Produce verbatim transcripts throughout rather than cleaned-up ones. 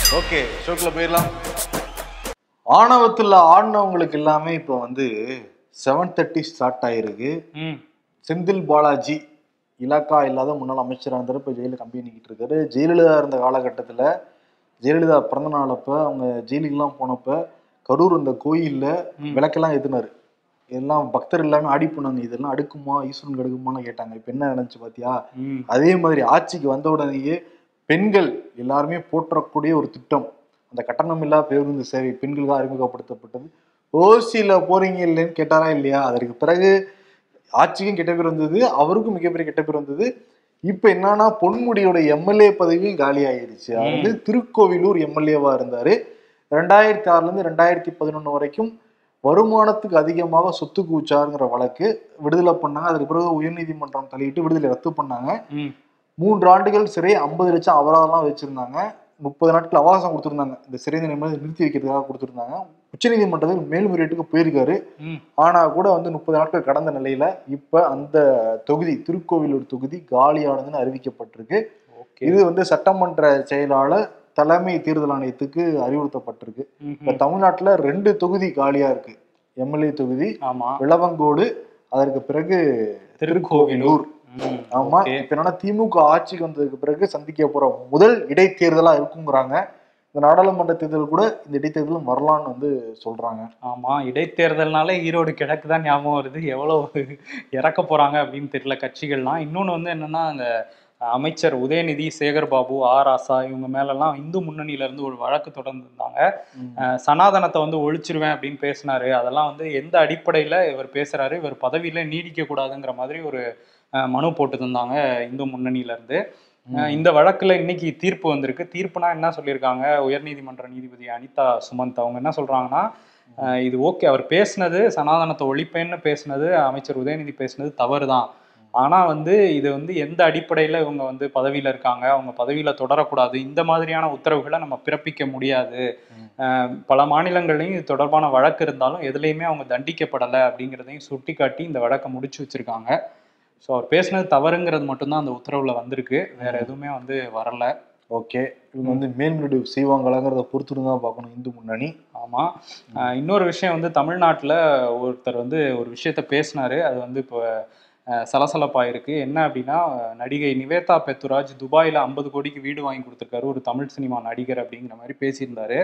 Okay, ஷோக்குள்ள போயிடலாம். ஆணவத்தில் ஆடினவங்களுக்கு எல்லாமே இப்போ வந்து செவன் தேர்ட்டி ஸ்டார்ட் ஆயிருக்கு. செந்தில் பாலாஜி இலாக்கா இல்லாத முன்னாள் அமைச்சராக இருந்தாரு, இப்போ ஜெயிலில் கம்பி நிக்கிட்டு இருக்காரு. ஜெயலலிதா இருந்த காலகட்டத்தில் ஜெயலலிதா பிறந்த நாள் அப்போ அவங்க ஜெயிலுக்கெல்லாம் போனப்ப கரூர் அந்த கோயிலில் விளக்கெல்லாம் ஏற்றினாரு. இதெல்லாம் பக்தர் எல்லாமே ஆடி போனாங்க, இதெல்லாம் அடுக்குமா ஈஸ்வரனுக்கு அடுக்குமான்னு கேட்டாங்க. இப்போ என்ன நினைச்சு பாத்தியா? அதே மாதிரி ஆட்சிக்கு வந்த உடனேயே பெண்கள் எல்லாருமே போற்றக்கூடிய ஒரு திட்டம், அந்த கட்டணமில்லா பேருந்து சேவை பெண்களுக்காக அறிமுகப்படுத்தப்பட்டது. ஓசியில போறீங்க இல்லைன்னு கேட்டாரா இல்லையா? அதற்கு பிறகு ஆட்சிக்கும் கெட்ட பேர் வந்தது, அவருக்கும் மிகப்பெரிய கெட்ட பேர் வந்தது. இப்ப என்னன்னா பொன்முடியோட எம்எல்ஏ பதவியும் காலி ஆயிடுச்சு. அவர் வந்து திருக்கோவிலூர் எம்எல்ஏவா இருந்தாரு. ரெண்டாயிரத்தி ஆறுல இருந்து ரெண்டாயிரத்தி பதினொன்னு வரைக்கும் வருமானத்துக்கு அதிகமாக சொத்து குவிச்சாருங்கிற வழக்கு விடுதலை பண்ணாங்க. அதுக்கு பிறகு உயர்நீதிமன்றம் தலையிட்டு விடுதலை ரத்து பண்ணாங்க. மூன்று ஆண்டுகள் சிறை, ஐம்பது லட்சம் அபராதம்லாம் வச்சிருந்தாங்க. முப்பது நாட்கள் அவகாசம் கொடுத்திருந்தாங்க, இந்த சிறை தண்டனை நிறுத்தி வைக்கிறதுக்காக கொடுத்திருந்தாங்க. உச்ச நீதிமன்றத்தில் மேல்முறையீட்டுக்கு போயிருக்காரு. ஆனா கூட வந்து முப்பது நாட்கள் கடந்த நிலையில இப்ப அந்த தொகுதி திருக்கோவிலூர் தொகுதி காலியானதுன்னு அறிவிக்கப்பட்டிருக்கு. இது வந்து சட்டமன்ற செயலாளர் தலைமை தேர்தல் ஆணையத்துக்கு அறிவுறுத்தப்பட்டிருக்கு. இப்ப தமிழ்நாட்டுல ரெண்டு தொகுதி காலியா இருக்கு, எம்எல்ஏ தொகுதி விளவங்கோடு, அதற்கு பிறகு திருக்கோவிலூர். ஆமா, இப்ப என்னன்னா திமுக ஆட்சிக்கு வந்ததுக்கு பிறகு சந்திக்க போற முதல் இடைத்தேர்தலா இருக்குங்கிறாங்க. இந்த நாடாளுமன்ற தேர்தல் கூட இந்த இடைத்தேர்தலும் வரலான்னு வந்து சொல்றாங்க. ஆமா, இடைத்தேர்தல்னாலே ஈரோடு கிழக்கு தான் ஞாபகம் வருது. எவ்வளவு இறக்க போறாங்க அப்படின்னு தெரியல கட்சிகள்லாம். இன்னொன்னு வந்து என்னன்னா, அந்த அமைச்சர் உதயநிதி, சேகர் பாபு, ஆர் ஆசா இவங்க மேலெல்லாம் இந்து முன்னணியில இருந்து ஒரு வழக்கு தொடர்ந்து இருந்தாங்க. சனாதனத்தை வந்து ஒழிச்சிருவேன் அப்படின்னு பேசினாரு. அதெல்லாம் வந்து எந்த அடிப்படையில இவர் பேசுறாரு, இவர் பதவியில நீடிக்க கூடாதுங்கிற மாதிரி ஒரு மனு போட்டு தந்தாங்க இந்து முன்னணியில இருந்து. இந்த வழக்குல இன்னைக்கு தீர்ப்பு வந்திருக்கு. தீர்ப்புனா என்ன சொல்லியிருக்காங்க, உயர்நீதிமன்ற நீதிபதி அனிதா சுமந்த் அவங்க என்ன சொல்றாங்கன்னா, இது ஓகே, அவர் பேசினது சனாதனத்தை ஒழிப்பேன்னு பேசினது, அமைச்சர் உதயநிதி பேசினது தவறு தான். ஆனா வந்து இது வந்து எந்த அடிப்படையில இவங்க வந்து பதவியில இருக்காங்க, அவங்க பதவியில தொடரக்கூடாது, இந்த மாதிரியான உத்தரவுகளை நம்ம பிறப்பிக்க முடியாது. பல மாநிலங்கள்லையும் இது தொடர்பான வழக்கு இருந்தாலும் எதுலையுமே அவங்க தண்டிக்கப்படலை அப்படிங்கிறதையும் சுட்டி காட்டி இந்த வழக்கை முடிச்சு வச்சிருக்காங்க. ஸோ அவர் பேசினது தவறுங்கிறது மட்டும்தான் அந்த உத்தரவுல வந்திருக்கு, வேற எதுவுமே வந்து வரல. ஓகே, இவங்க வந்து மேல்முறையீடு செய்வாங்களாங்கிறத பொறுத்துட்டு தான் பார்க்கணும் இந்து முன்னணி. ஆமாம், இன்னொரு விஷயம் வந்து தமிழ்நாட்டில் ஒருத்தர் வந்து ஒரு விஷயத்த பேசினாரு, அது வந்து இப்போ சலசலப்பாயிருக்கு. என்ன அப்படின்னா, நடிகை நிவேதா பெத்துராஜ் துபாயில் ஐம்பது கோடிக்கு வீடு வாங்கி கொடுத்துருக்காரு ஒரு தமிழ் சினிமா நடிகர் அப்படிங்கிற மாதிரி பேசியிருந்தாரு.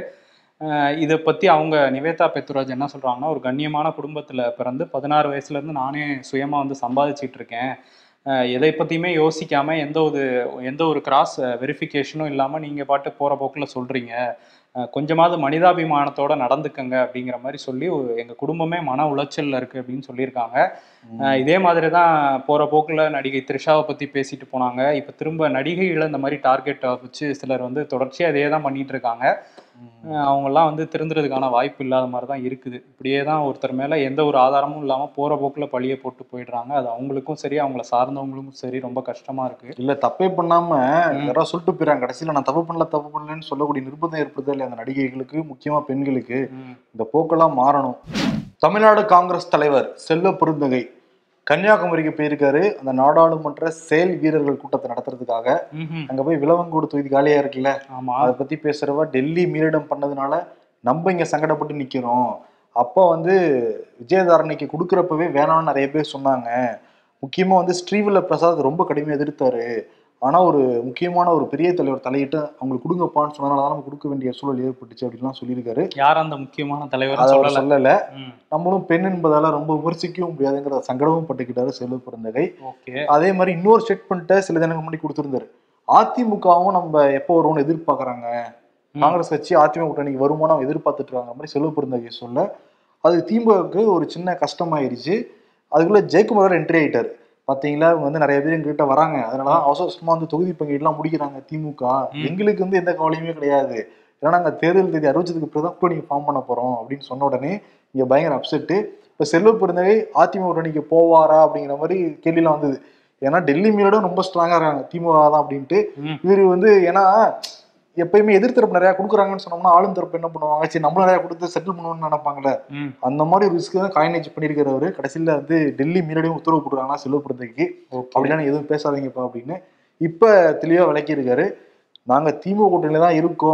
இதை பற்றி அவங்க நிவேதா பெத்துராஜ் என்ன சொல்கிறாங்கன்னா, ஒரு கண்ணியமான குடும்பத்தில் பிறந்து பதினாறு வயசுலேருந்து நானே சுயமாக வந்து சம்பாதிச்சிட்டு இருக்கேன், எதை பற்றியுமே யோசிக்காமல் எந்த ஒரு எந்த ஒரு கிராஸ் வெரிஃபிகேஷனும் இல்லாமல் நீங்கள் பாட்டு போகிற போக்கில் சொல்கிறீங்க, கொஞ்சமாவது மனிதாபிமானத்தோட நடந்துக்கங்க அப்படிங்கிற மாதிரி சொல்லி எங்கள் குடும்பமே மன உளைச்சலில் இருக்குது அப்படின்னு சொல்லியிருக்காங்க. இதே மாதிரி தான் போகிற போக்கில் நடிகை த்ரிஷாவை பற்றி பேசிட்டு போனாங்க. இப்போ திரும்ப நடிகைகளை இந்த மாதிரி டார்கெட் வச்சு சிலர் வந்து தொடர்ச்சியாக இதே தான் பண்ணிட்டு இருக்காங்க. அவங்கெல்லாம் வந்து திருந்துறதுக்கான வாய்ப்பு இல்லாத மாதிரி தான் இருக்குது. இப்படியே தான் ஒருத்தர் மேலே எந்த ஒரு ஆதாரமும் இல்லாமல் போகிற போக்கில் பழியை போட்டு போயிடுறாங்க. அது அவங்களுக்கும் சரி, அவங்கள சார்ந்தவங்களுக்கும் சரி ரொம்ப கஷ்டமாக இருக்குது. இல்லை, தப்பே பண்ணாமல் யாராவது சொல்லிட்டு போயிடறாங்க, கடைசியில் நான் தப்பு பண்ணல தப்பு பண்ணலன்னு சொல்லக்கூடிய நிர்பந்தம் ஏற்படுதல் அந்த நடிகைகளுக்கு, முக்கியமாக பெண்களுக்கு. இந்த போக்கெல்லாம் மாறணும். தமிழ்நாடு காங்கிரஸ் தலைவர் செல்வ பெருந்தகை கன்னியாகுமரிக்கு போயிருக்காரு, அந்த நாடாளுமன்ற செயல் வீரர்கள் கூட்டத்தை நடத்துறதுக்காக. அங்க போய் விளவங்கோடு தொகுதி காலியா இருக்குல்ல, அதை பத்தி பேசுறவ டெல்லி மீறிடம் பண்ணதுனால நம்ம இங்க சங்கடப்பட்டு நிக்கிறோம். அப்போ வந்து விஜயதாரணிக்கு கொடுக்குறப்பவே வேணாம்னு நிறைய பேர் சொன்னாங்க. முக்கியமா வந்து ஸ்ரீவில்ல பிரசாத் ரொம்ப கடுமையாக எதிர்த்தாரு. ஆனா ஒரு முக்கியமான ஒரு பெரிய தலைவர் தலையிட்டு அவங்களுக்கு கொடுங்கப்பான்னு சொன்னதுனாலதான் நம்ம கொடுக்க வேண்டிய சூழல் ஏற்பட்டுச்சு அப்படின்லாம் சொல்லியிருக்காரு. யார் அந்த முக்கியமான தலைவர் சொல்லல, நம்மளும் பெண் என்பதால ரொம்ப விமர்சிக்கவும் முடியாதுங்கிற சங்கடமும் பட்டுக்கிட்டாரு செல்வ பெருந்தகை. அதே மாதிரி இன்னொரு ஸ்டேட்மெண்ட்டை சில தினங்களுக்கு முன்னாடி கொடுத்திருந்தாரு. அதிமுகவும் நம்ம எப்போ வருவோம்னு எதிர்பார்க்கறாங்க, காங்கிரஸ் கட்சி அதிமுக கூட்டணிக்கு வருமானம் அவங்க எதிர்பார்த்துட்டு இருக்காங்க மாதிரி செல்வ பெருந்தகை சொல்ல, அது திமுகவுக்கு ஒரு சின்ன கஷ்டமாயிருச்சு. அதுக்குள்ள ஜெயக்குமார் என்ட்ரி ஆயிட்டாரு. பாத்தீங்களா, இவங்க வந்து நிறைய பேர் எங்ககிட்ட வராங்க, அதனாலதான் அவசரமா வந்து தொகுதி பங்கீடுலாம் முடிக்கிறாங்க திமுக, எங்களுக்கு வந்து எந்த கவலையுமே கிடையாது, ஏன்னா நாங்க தேர்தல் தேதி அறிவிச்சதுக்கு பிறகுதான் கூட்டணி ஃபார்ம் பண்ண போறோம் அப்படின்னு சொன்ன உடனே இங்க பயங்கர அப்செட்டு. இப்ப செல்வ பெருந்தகை அதிமுக கூட்டணிக்கு போவாரா அப்படிங்கிற மாதிரி கேள்விலாம் வந்தது. ஏன்னா டெல்லி மீறோட ரொம்ப ஸ்ட்ராங்கா இருக்காங்க திமுக தான் அப்படின்ட்டு. இவரு வந்து ஏன்னா எப்பயுமே எதிர்த்தரப்பு நிறைய கொடுக்குறாங்கன்னு சொன்னோம்னா ஆளும் தரப்பு என்ன பண்ணுவாங்க, சரி நம்மளும் நிறைய கொடுத்து செட்டில் பண்ணுவோம்னு நினைப்பாங்களே, அந்த மாதிரி ஒரு ரிஸ்க் தான் காயினேஜ் பண்ணிருக்கிறவரு. கடைசியில வந்து டெல்லி மீறடையும் உத்தரவு போட்டுருக்காங்களா செல்வ பெருந்தகைக்கு, அப்படின்னா எதுவும் பேசாதீங்கப்பா அப்படின்னு இப்ப தெளிவா விளக்கி இருக்காரு. நாங்க திமுக கூட்டணியில தான் இருக்கோம்,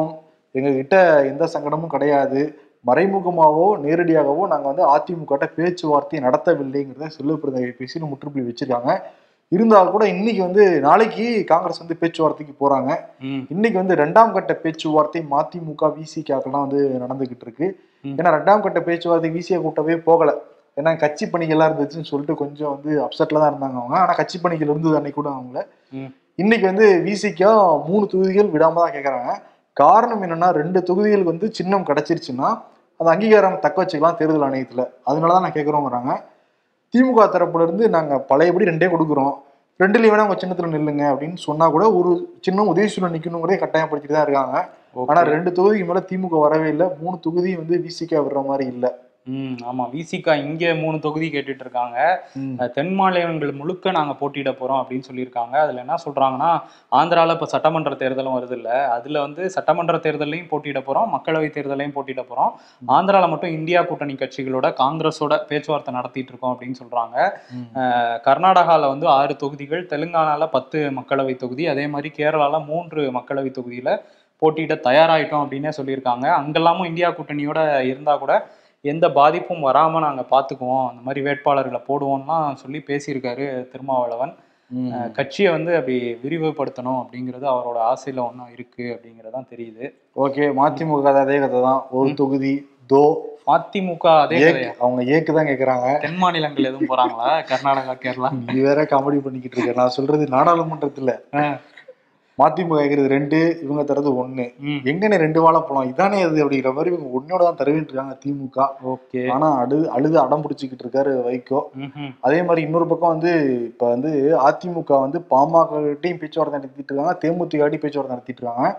எங்க கிட்ட எந்த சங்கடமும் கிடையாது, மறைமுகமாவோ நேரடியாகவோ நாங்க வந்து அதிமுக பேச்சுவார்த்தை நடத்தவில்லைங்கிறத செல்வப்பிரதாயை பேசி முற்றுப்புள்ளி வச்சிருக்காங்க. இருந்தாலும் கூட இன்னைக்கு வந்து நாளைக்கு காங்கிரஸ் வந்து பேச்சுவார்த்தைக்கு போறாங்க. இன்னைக்கு வந்து ரெண்டாம் கட்ட பேச்சுவார்த்தை மதிமுக விசிகாக்கெல்லாம் வந்து நடந்துகிட்டு இருக்கு. ஏன்னா ரெண்டாம் கட்ட பேச்சுவார்த்தை விசிகா கூட்டவே போகல, ஏன்னா கட்சி பணிகள்லாம் இருந்துச்சுன்னு சொல்லிட்டு கொஞ்சம் வந்து அப்செட்ல தான் இருந்தாங்க அவங்க. ஆனா கட்சி பணிகள் இருந்தது அன்னைக்கு கூட அவங்கள. இன்னைக்கு வந்து விசிகா மூணு தொகுதிகள் விடாம தான் கேட்கறாங்க. காரணம் என்னன்னா, ரெண்டு தொகுதிகளுக்கு வந்து சின்னம் கிடைச்சிருச்சுன்னா அந்த அங்கீகாரம் தக்க வச்சுக்கலாம் தேர்தல் ஆணையத்துல, அதனாலதான் நான் கேட்கறோங்கிறாங்க. திமுக தரப்புல இருந்து நாங்க பழையபடி ரெண்டே கொடுக்குறோம், ரெண்டுலயும் வேணா உங்க சின்னத்துல நில்லுங்க அப்படின்னு சொன்னா கூட ஒரு சின்னம் உதயசூழல் நிக்கணுங்கிறதே கட்டாயப்படுத்திட்டு தான் இருக்காங்க. ஆனா ரெண்டு தொகுதிக்கு மேல திமுக வரவே இல்லை, மூணு தொகுதி வந்து விசிகா விடுற மாதிரி இல்லை. ம் ஆமா, விசிகா இங்க மூணு தொகுதி கேட்டுட்டு இருக்காங்க. தென் மாநிலங்கள் முழுக்க நாங்க போட்டியிட போறோம் அப்படின்னு சொல்லியிருக்காங்க. அதுல என்ன சொல்றாங்கன்னா, ஆந்திரால இப்ப சட்டமன்ற தேர்தலும் வருது இல்ல, அதுல வந்து சட்டமன்ற தேர்தலையும் போட்டியிட போறோம், மக்களவை தேர்தலையும் போட்டியிட போறோம். ஆந்திரால மட்டும் இந்தியா கூட்டணி கட்சிகளோட காங்கிரஸோட பேச்சுவார்த்தை நடத்திட்டு இருக்கோம் அப்படின்னு சொல்றாங்க. கர்நாடகால வந்து ஆறு தொகுதிகள், தெலுங்கானால பத்து மக்களவை தொகுதி, அதே மாதிரி கேரளால மூன்று மக்களவை தொகுதியில போட்டியிட தயாராயிட்டோம் அப்படின்னே சொல்லியிருக்காங்க. அங்கெல்லாமும் இந்தியா கூட்டணியோட இருந்தா கூட எந்த பாதிப்பும் வராம நாங்க பாத்துக்குவோம், அந்த மாதிரி வேட்பாளர்களை போடுவோம்லாம் சொல்லி பேசியிருக்காரு திருமாவளவன். கட்சியை வந்து அப்படி விரிவுபடுத்தணும் அப்படிங்கிறது அவரோட ஆசையில ஒன்றும் இருக்கு அப்படிங்கறதான் தெரியுது. ஓகே, மதிமுக அதே கதை தான், ஒரு தொகுதி தோ. மதிமுக அதே கதையா? அவங்க ஏக்கு தான் கேக்குறாங்க. தென் மாநிலங்கள் எதுவும் போறாங்களா? கர்நாடகா, கேரளா? நீ வேற காமெடி பண்ணிக்கிட்டு இருக்க. நான் சொல்றது நாடாளுமன்றத்துல மதிமுக கேட்கறது ரெண்டு, இவங்க தரது ஒண்ணு. எங்கன்னு ரெண்டு வாழ போலாம் இதானே அது அப்படிங்கிற மாதிரி இவங்க ஒன்னோட தான் தருவிட்டு இருக்காங்க திமுக. ஓகே, ஆனா அழு அழுது அடம் பிடிச்சிக்கிட்டு இருக்காரு வைகோ. அதே மாதிரி இன்னொரு பக்கம் வந்து இப்ப வந்து அதிமுக வந்து பாமக கிட்டையும் பேச்சுவார்த்தை நடத்திட்டு இருக்காங்க, தேமுதிக பேச்சுவார்த்தை நடத்திட்டு இருக்காங்க.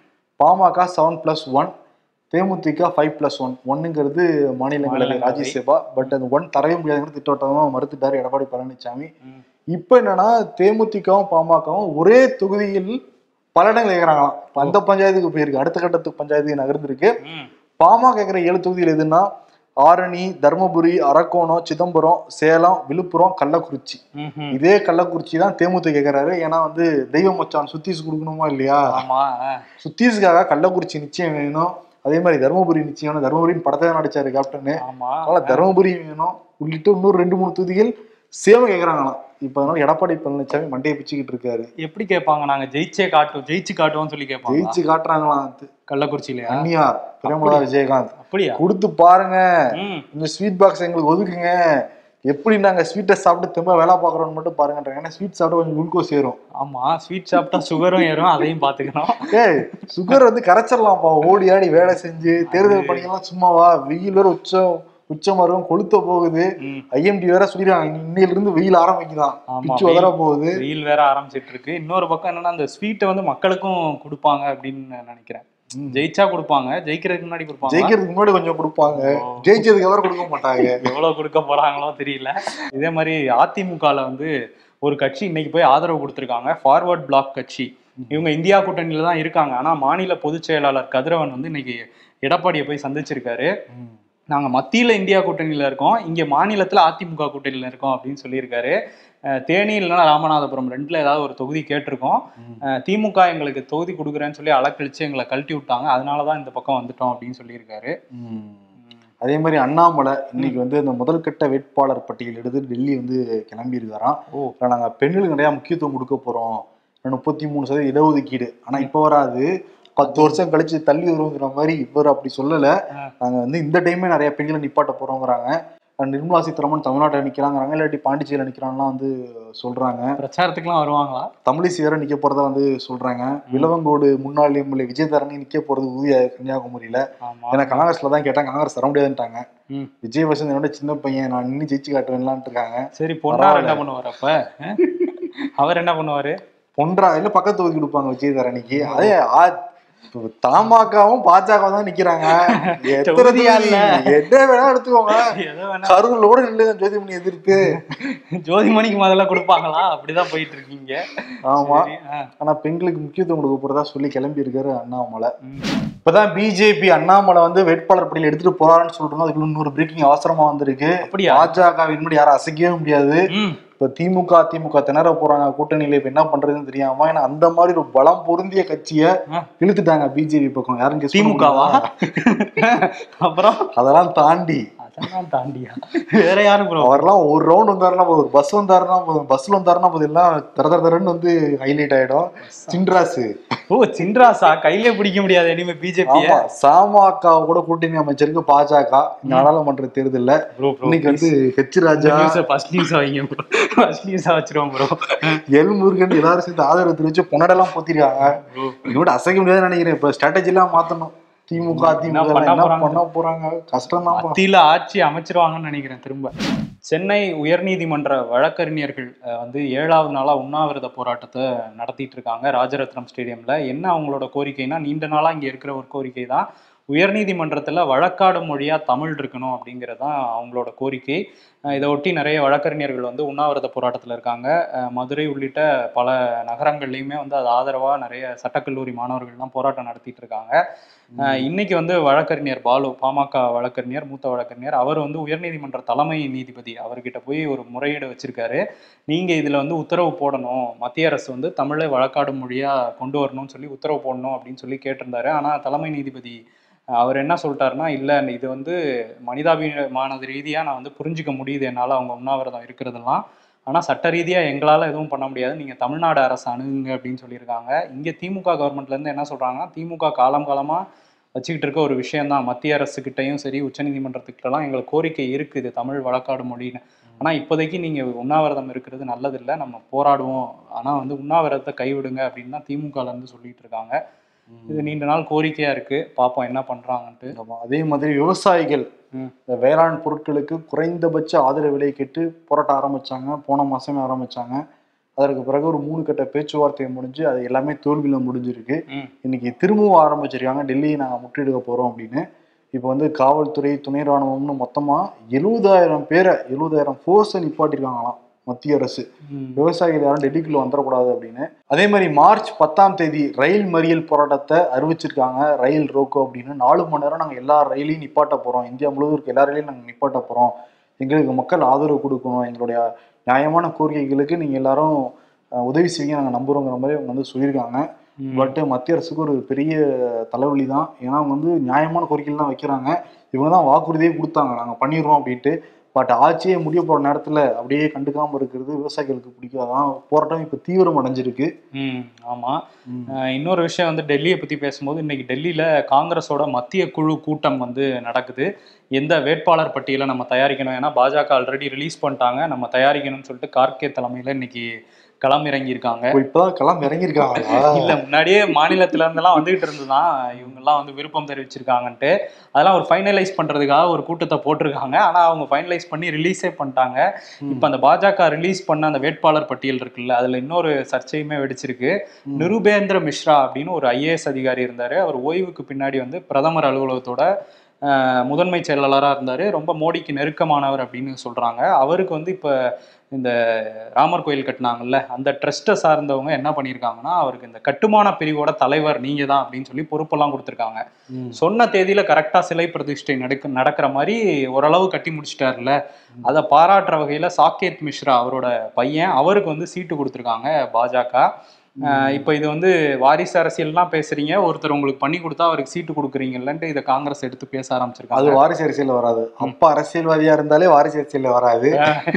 பாமக செவன் பிளஸ் ஒன், தேமுதிக ஃபைவ் பிளஸ் ஒன். ஒன்னுங்கிறது மாநிலங்களவை ராஜ்யசபா, பட் அது ஒன் தரவே முடியாதுங்கிறது திட்டவட்டமா மறுத்துட்டாரு எடப்பாடி பழனிசாமி. இப்ப என்னன்னா, தேமுதிகவும் பாமகவும் ஒரே தொகுதியில் பல இடங்கள் கேட்கறாங்களாம். அந்த பஞ்சாயத்துக்கு போயிருக்கு, அடுத்த கட்டத்துக்கு பஞ்சாயத்துக்கு நகர்ந்துருக்கு. பாமக கேட்கிற ஏழு தொகுதியில் எதுன்னா ஆரணி, தர்மபுரி, அரக்கோணம், சிதம்பரம், சேலம், விழுப்புரம், கள்ளக்குறிச்சி. இதே கள்ளக்குறிச்சி தான் தேமுதிக கேட்கிறாரு. ஏன்னா வந்து தெய்வ மச்சான் சுத்தீஸ் கொடுக்கணுமா இல்லையா, சுத்தீஸுக்காக கள்ளக்குறிச்சி நிச்சயம் வேணும். அதே மாதிரி தர்மபுரி நிச்சயம், தர்மபுரியின் படத்தை நடிச்சாரு கேப்டனு, அதனால தர்மபுரி வேணும் உள்ளிட்ட இன்னொரு ரெண்டு மூணு தொகுதிகள் சேம கேட்கறாங்களாம். இப்ப அதனால எடப்பாடி பழனிசாமி மண்டையை பிச்சுக்கிட்டு இருக்காரு. எப்படி கேட்பாங்க? நாங்க ஜெயிச்சே காட்டுவோம், ஜெயிச்சு காட்டுவோம் சொல்லி கேட்பாங்க. ஜெயிச்சு காட்டுறாங்களாம் கள்ளக்குறிச்சியில. அந்நியார் பிரேமலா விஜயகாந்த் அப்படியா கொடுத்து பாருங்க, இந்த ஸ்வீட் பாக்ஸ் எங்களுக்கு ஒதுக்குங்க, எப்படி நாங்க ஸ்வீட்டை சாப்பிட்டு திரும்ப வேலை பாக்குறோம்னு மட்டும் பாருங்கன்றாங்க. ஏன்னா ஸ்வீட் சாப்பிட்டா கொஞ்சம் குளுக்கோஸ் ஏறும். ஆமா, ஸ்வீட் சாப்பிட்டா சுகரும் ஏறும், அதையும் பாத்துக்கணும். ஏய், சுகர் வந்து கரைச்சிடலாம்ப்பா, ஓடி ஆடி வேலை செஞ்சு. தேர்தல் பணிகள்லாம் சும்மாவா, வெயில் வேற உச்சம் உச்சம் வரும், கொளுத்த போகுது. ஐஎம்டி வேற சொல்லிடுறாங்க இன்னையில இருந்து வெயில் ஆரம்பிக்குதான், பிச்சு உதற போகுது, வெயில் வேற ஆரம்பிச்சிட்டு இருக்கு. இன்னொரு பக்கம் என்னன்னா, அந்த ஸ்வீட்டை வந்து மக்களுக்கும் கொடுப்பாங்க அப்படின்னு நினைக்கிறேன். ஜெயிச்சா கொடுப்பாங்க, ஜெயிக்கிறதுக்கு முன்னாடி கொடுப்பாங்க, ஜெயிக்கிறதுக்கு முன்னாடி கொஞ்சம் கொடுப்பாங்க, ஜெயிச்சதுக்கு அப்புறம் கொடுக்க மாட்டாங்க. எவ்வளவு கொடுக்க போறாங்களோ தெரியல. இதே மாதிரி அதிமுகல வந்து ஒரு கட்சி இன்னைக்கு போய் ஆதரவு கொடுத்திருக்காங்க, ஃபார்வர்ட் பிளாக் கட்சி. இவங்க இந்தியா கூட்டணியில தான் இருக்காங்க. ஆனா மாநில பொதுச் செயலாளர் கதிரவன் வந்து இன்னைக்கு எடப்பாடியை போய் சந்திச்சிருக்காரு. நாங்க மத்தியில இந்தியா கூட்டணியில இருக்கோம், இங்க மாநிலத்துல அதிமுக கூட்டணியில இருக்கோம் அப்படின்னு சொல்லியிருக்காரு. தேனி இல்லைன்னா ராமநாதபுரம் ரெண்டுல ஏதாவது ஒரு தொகுதி கேட்டிருக்கோம். திமுக எங்களுக்கு தொகுதி கொடுக்குறேன்னு சொல்லி அலக்கழிச்சு எங்களை கழட்டி விட்டாங்க, அதனாலதான் இந்த பக்கம் வந்துட்டோம் அப்படின்னு சொல்லியிருக்காரு. அதே மாதிரி அண்ணாமலை இன்னைக்கு வந்து இந்த முதல் கட்ட வேட்பாளர் பட்டியல் எடுத்து டெல்லி வந்து கிளம்பி இருக்காராம். ஓ, நாங்க பெண்களுக்கு நிறைய முக்கியத்துவம் கொடுக்க போறோம், முப்பத்தி மூணு சதவீத இடஒதுக்கீடு. ஆனா இப்ப வராது, பத்து வருஷம் கழிச்சு தள்ளி வருங்கிற மாதிரி இவர் அப்படி சொல்லல. நாங்க வந்து இந்த டைமே நிறைய பெண்களை நிப்பாட்ட போறோங்கிறாங்க. நிர்மலா சீதாராமன் தமிழ்நாட்டில் நிக்கிறாங்கிறாங்க, இல்லாட்டி பாண்டிச்சேரியில நிக்கிறான்லாம் வந்து சொல்றாங்க. பிரச்சாரத்துக்குலாம் வருவாங்களா? தமிழிசை வேற நிக்க போறதா வந்து சொல்றாங்க. விலவங்கோடு முன்னாள் எம்எல்ஏ விஜயதரணி நிக்க போறது ஊதிய கன்னியாகுமரியில. ஏன்னா காங்கிரஸ்ல தான் கேட்டாங்க, காங்கிரஸ் தர முடியாதுன்ட்டாங்க. விஜய் வசந்த் என்னோட சின்ன பையன், நான் இன்னும் ஜெயிச்சு காட்டுவேன்லாம் இருக்காங்க. சரி, பொன்னார் என்ன பண்ணுவார் அப்ப? அவர் என்ன பண்ணுவாரு? பொன்றா இல்ல பக்கத்து தொகுதி கொடுப்பாங்க விஜயதரணிக்கு. அதே தமாகவும் பாஜக தான் நிக்கிறாங்க. என்ன வேணா எடுத்துக்கோங்க, கரூர்ல நில்லுங்க ஜோதிமணி எதிர்த்து. ஜோதிமணிக்கு முதல்ல கொடுப்பாங்களா? அப்படிதான் போயிட்டு இருக்கீங்க. ஆமா, ஆனா பெண்களுக்கு முக்கியத்துவம் கொடுக்க போறதா சொல்லி கிளம்பி இருக்காரு அண்ணாமலை. இப்பதான் பிஜேபி அண்ணாமலை வந்து வேட்பாளர் பட்டியல் எடுத்துட்டு போறாருன்னு சொல்றாங்க. அதுக்குள்ள இன்னொரு பிரேக்கிங் அவசரமா வந்திருக்கு. பாஜக வின்படி யாரும் அசைக்கவே முடியாது. இப்ப திமுக அதிமுக திணற போறாங்க கூட்டணியில இப்ப என்ன பண்றதுன்னு தெரியாம, ஏன்னா அந்த மாதிரி ஒரு பலம் பொருந்திய கட்சியை இழுத்துட்டாங்க பிஜேபி பக்கம். யாரும் திமுகவா? அப்புறம் அதெல்லாம் தாண்டி அதெல்லாம் தாண்டியா வேற யாரும் ப்ரோ? அவரெல்லாம் ஒரு ரவுண்ட் வந்தாருன்னா போதும், பஸ் வந்தாருன்னா போதும், பஸ்ல வந்தாருன்னா போதும், எல்லாம் தர தர தரன்னு வந்து ஹைலைட் ஆயிடும். சின்ராசு. ஓ சின்ராசா, கையிலே பிடிக்க முடியாது இனிமே பிஜேபி. சாமக கூட கூட்டணி அமைச்சருக்கு பாஜக இந்த நாடாளுமன்ற தேர்தல்ல இன்னைக்கு வந்து ஹெச் ராஜா ஃபர்ஸ்ட் நியூஸ் வைங்க ப்ரோ, ஃபர்ஸ்ட் நியூஸ் வச்சிருவோம் ப்ரோ. எல் முருகன் எல்லாரும் சேர்ந்து ஆதரவு தெரிவிச்சு பொன்னடெல்லாம் போத்திருக்காங்க. இன்னொரு அசைக்க முடியாதுன்னு நினைக்கிறேன். இப்ப ஸ்ட்ராட்டஜி எல்லாம் மாத்தணும். திமுக அதிமுக என்ன பண்ண போறாங்க, கஷ்டம் தான். மத்தியில ஆட்சி அமைச்சிருவாங்கன்னு நினைக்கிறேன் திரும்ப. சென்னை உயர்நீதிமன்ற வழக்கறிஞர்கள் வந்து ஏழாவது நாளா உண்ணாவிரத போராட்டத்தை நடத்திட்டு இருக்காங்க ராஜரத்னம் ஸ்டேடியம்ல. என்ன அவங்களோட கோரிக்கைனா, நீண்ட நாளா இங்க இருக்கிற ஒரு கோரிக்கை தான், உயர்நீதிமன்றத்துல வழக்காடு மொழியா தமிழ் இருக்கணும் அப்படிங்கறதான் அவங்களோட கோரிக்கை. இதை ஒட்டி நிறைய வழக்கறிஞர்கள் வந்து உண்ணாவிரத போராட்டத்தில் இருக்காங்க. மதுரை உள்ளிட்ட பல நகரங்கள்லையுமே வந்து அது ஆதரவாக நிறைய சட்டக்கல்லூரி மாணவர்கள்லாம் போராட்டம் நடத்திட்டு இருக்காங்க. இன்னைக்கு வந்து வழக்கறிஞர் பாலு, பாமக வழக்கறிஞர், மூத்த வழக்கறிஞர், அவர் வந்து உயர்நீதிமன்ற தலைமை நீதிபதி அவர்கிட்ட போய் ஒரு முறையீடு வச்சிருக்காரு. நீங்க இதுல வந்து உத்தரவு போடணும், மத்திய அரசு வந்து தமிழை வழக்காடு மொழியா கொண்டு வரணும்னு சொல்லி உத்தரவு போடணும் அப்படின்னு சொல்லி கேட்டிருந்தாரு. ஆனா தலைமை நீதிபதி அவர் என்ன சொல்லிட்டாருன்னா, இல்லை இது வந்து மனிதாபிமான ரீதியாக நான் வந்து புரிஞ்சிக்க முடியுது என்னால் அவங்க உண்ணாவிரதம் இருக்கிறதெல்லாம், ஆனால் சட்ட ரீதியாக எங்களால் எதுவும் பண்ண முடியாது, நீங்கள் தமிழ்நாடு அரசு அணுகுங்க அப்படின்னு சொல்லியிருக்காங்க. இங்கே திமுக கவர்மெண்ட்லேருந்து என்ன சொல்கிறாங்கன்னா, திமுக காலம் காலமாக வச்சுக்கிட்டு இருக்க ஒரு விஷயந்தான், மத்திய அரசுக்கிட்டையும் சரி உச்சநீதிமன்றத்துக்கிட்டலாம் எங்களுக்கு கோரிக்கை இருக்குது தமிழ் வழக்காடு மொழின்னு, ஆனால் இப்போதைக்கு நீங்கள் உண்ணாவிரதம் இருக்கிறது நல்லதில்லை, நம்ம போராடுவோம், ஆனால் வந்து உண்ணாவிரதத்தை கைவிடுங்க அப்படின்னு தான் திமுகலேருந்து சொல்லிட்டு இருக்காங்க. இது நீண்ட நாள் கோரிக்கையா இருக்கு, பாப்போம் என்ன பண்றாங்கன்ட்டு. அதே மாதிரி விவசாயிகள் இந்த வேளாண் பொருட்களுக்கு குறைந்தபட்ச ஆதரவு விலை கேட்டு போராட்டம் ஆரம்பிச்சாங்க, போன மாசமே ஆரம்பிச்சாங்க. அதற்கு பிறகு ஒரு மூணு கட்ட பேச்சுவார்த்தை முடிஞ்சு அது எல்லாமே தோல்வியில முடிஞ்சிருக்கு. இன்னைக்கு திரும்பவும் ஆரம்பிச்சிருக்காங்க, டெல்லியை நாங்க முற்றிடுக்க போறோம் அப்படின்னு. இப்போ வந்து காவல்துறை, துணை ராணுவம்னு மொத்தமா எழுபதாயிரம் பேரை எழுபதாயிரம் போர்ஸை நிப்பாட்டிருக்காங்களாம் மத்திய அரசு. விவசாயிகள் யாரும் டெல்லிக்குள்ள வந்துடக்கூடாது அப்படின்னு. அதே மாதிரி மார்ச் பத்தாம் தேதி ரயில் மறியல் போராட்டத்தை அறிவிச்சிருக்காங்க, ரயில் ரோக்கோ அப்படின்னு. நாலு மணி நேரம் நாங்கள் எல்லா ரயிலையும் நிப்பாட்ட போறோம், இந்தியா முழுவதும் இருக்க எல்லா ரயிலையும் நாங்கள் நிப்பாட்ட போறோம், எங்களுக்கு மக்கள் ஆதரவு கொடுக்கணும், எங்களுடைய நியாயமான கோரிக்கைகளுக்கு நீங்க எல்லாரும் உதவி செய்வீங்க நாங்கள் நம்புறோங்கிற மாதிரி அவங்க வந்து சொல்லியிருக்காங்க. பட் மத்திய அரசுக்கு ஒரு பெரிய தலைவலி தான். ஏன்னா அவங்க வந்து நியாயமான கோரிக்கைகள் தான் வைக்கிறாங்க, இவங்க தான் வாக்குறுதியே கொடுத்தாங்க நாங்கள் பண்ணிடுறோம் அப்படின்ட்டு. பட் ஆட்சியே முடிய போற நேரத்துல அப்படியே கண்டுக்காம இருக்கிறது விவசாயிகளுக்கு பிடிக்காதான். போராட்டம் இப்ப தீவிரம் அடைஞ்சிருக்கு. ம் ஆமா. இன்னொரு விஷயம் வந்து டெல்லியை பத்தி பேசும்போது, இன்னைக்கு டெல்லியில காங்கிரஸோட மத்திய குழு கூட்டம் வந்து நடக்குது. எந்த வேட்பாளர் பட்டியலை நம்ம தயாரிக்கணும், ஏன்னா பாஜக ஆல்ரெடி ரிலீஸ் பண்ணிட்டாங்க, நம்ம தயாரிக்கணும்னு சொல்லிட்டு கார்கே தலைமையில இன்னைக்கு களம் இறங்கியிருக்காங்க. இப்பதான் களம் இறங்கியிருக்காங்க இல்ல முன்னாடியே மாநிலத்துல இருந்தெல்லாம் வந்துகிட்டு இருந்துதான், இவங்க எல்லாம் வந்து விருப்பம் தெரிவிச்சிருக்காங்கன்ட்டு அதெல்லாம் ஒரு ஃபைனலைஸ் பண்றதுக்காக ஒரு கூட்டத்தை போட்டிருக்காங்க. ஆனா அவங்க ஃபைனலைஸ் பண்ணி ரிலீஸே பண்ணிட்டாங்க. இப்ப அந்த பாஜக ரிலீஸ் பண்ண அந்த வேட்பாளர் பட்டியல் இருக்குல்ல, அதுல இன்னொரு சர்ச்சையுமே வெடிச்சிருக்கு. நிருபேந்திர மிஸ்ரா அப்படின்னு ஒரு ஐஏஎஸ் அதிகாரி இருந்தாரு. அவர் ஓய்வுக்கு பின்னாடி வந்து பிரதமர் அலுவலகத்தோட முதன்மை செயலாளராக இருந்தார், ரொம்ப மோடிக்கு நெருக்கமானவர் அப்படின்னு சொல்கிறாங்க. அவருக்கு வந்து இப்போ இந்த ராமர் கோயில் கட்டினாங்கல்ல, அந்த ட்ரஸ்ட்டை சார்ந்தவங்க என்ன பண்ணியிருக்காங்கன்னா, அவருக்கு இந்த கட்டுமான பிரிவோட தலைவர் நீங்கள் தான் அப்படின்னு சொல்லி பொறுப்பெல்லாம் கொடுத்துருக்காங்க. சொன்ன தேதியில் கரெக்டாக சிலை பிரதிஷ்டை நடக்க நடக்கிற மாதிரி ஓரளவு கட்டி முடிச்சிட்டாருல, அதை பாராட்டுற வகையில் சாகேத் மிஸ்ரா அவரோட பையன், அவருக்கு வந்து சீட்டு கொடுத்துருக்காங்க பாஜக. இப்போ இது வந்து வாரிசு அரசியல்லாம் பேசுறீங்க, ஒருத்தர் உங்களுக்கு பண்ணி கொடுத்தா அவருக்கு சீட்டு கொடுக்குறீங்கல்லன்ட்டு இதை காங்கிரஸ் எடுத்து பேச ஆரம்பிச்சிருக்காங்க. அது வாரிசு அரசியல் வராது, அப்பா அரசியல்வாதியா இருந்தாலே வாரிசு அரசியல் வராது,